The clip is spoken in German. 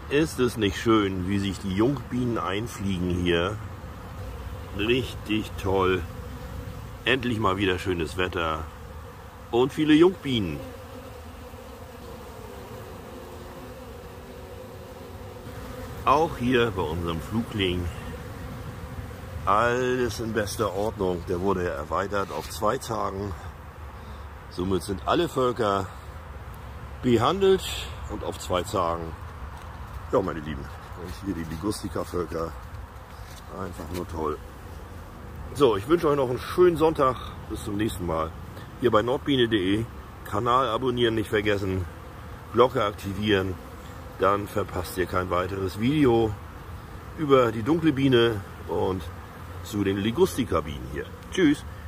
Ist es nicht schön, wie sich die Jungbienen einfliegen hier? Richtig toll. Endlich mal wieder schönes Wetter und viele Jungbienen. Auch hier bei unserem Flugling alles in bester Ordnung. Der wurde ja erweitert auf 2 Tagen. Somit sind alle Völker behandelt und auf 2 Tagen. Ja, meine Lieben. Und hier die Ligustica-Völker. Einfach nur toll. So, ich wünsche euch noch einen schönen Sonntag. Bis zum nächsten Mal. Hier bei nordbiene.de. Kanal abonnieren nicht vergessen. Glocke aktivieren. Dann verpasst ihr kein weiteres Video über die dunkle Biene und zu den Ligustica-Bienen hier. Tschüss!